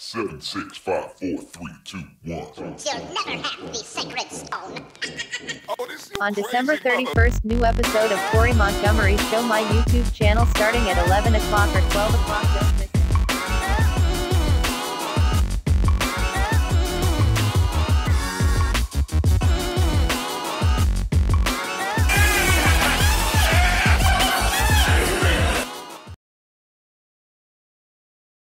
7, 6, 5, 4, 3, 2, 1. You'll never have the sacred stone. On December 31st, new episode of Corey Montgomery Show my YouTube channel starting at 11 o'clock or 12 o'clock.